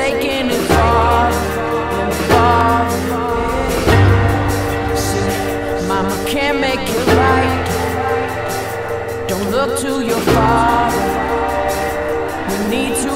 taking it far and far. See, mama can't make it right. Don't look to your father. We need to